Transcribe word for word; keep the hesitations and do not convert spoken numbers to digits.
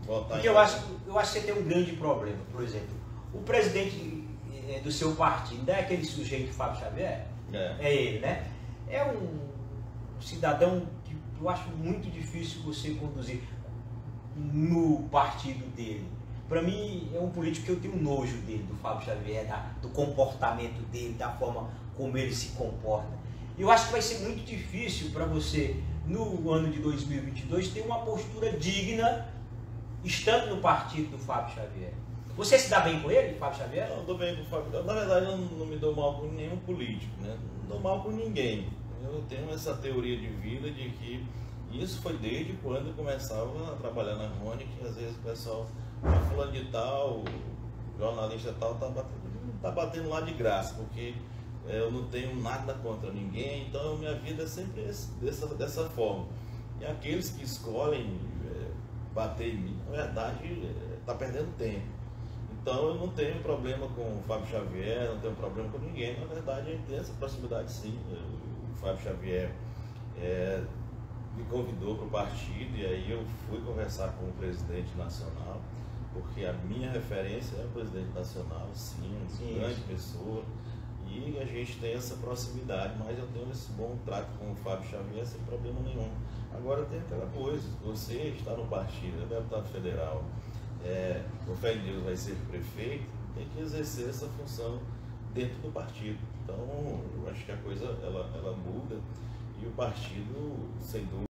Porque eu acho, eu acho que você tem um grande problema. Por exemplo, o presidente do seu partido não é aquele sujeito Fábio Xavier? É, é ele, né? É um cidadão que eu acho muito difícil você conduzir no partido dele. Para mim, é um político que eu tenho nojo dele, do Fábio Xavier, da, do comportamento dele, da forma como ele se comporta. Eu acho que vai ser muito difícil para você, no ano de dois mil e vinte e dois, ter uma postura digna, estando no partido do Fábio Xavier. Você se dá bem com ele, Fábio Xavier? Não, eu dou bem com o Fábio. Na verdade, eu não me dou mal com nenhum político, né? Não dou mal com ninguém. Eu tenho essa teoria de vida de que isso foi desde quando eu começava a trabalhar na Rony, que às vezes o pessoal, ah, fulano de tal, jornalista tal, tá batendo, tá batendo lá de graça, porque é, eu não tenho nada contra ninguém, então minha vida é sempre esse, dessa, dessa forma. E aqueles que escolhem é, bater em mim, na verdade, está é, perdendo tempo. Então eu não tenho problema com o Fábio Xavier, não tenho problema com ninguém, na verdade a gente tem essa proximidade sim. O Fábio Xavier é, me convidou para o partido e aí eu fui conversar com o presidente nacional, porque a minha referência é o presidente nacional, sim, uma grande pessoa, e a gente tem essa proximidade, mas eu tenho esse bom trato com o Fábio Xavier sem problema nenhum. Agora tem aquela coisa, você está no partido, é deputado federal, é, o fé em Deus vai ser prefeito, tem que exercer essa função dentro do partido. Então, eu acho que a coisa ela, ela muda e o partido, sem dúvida,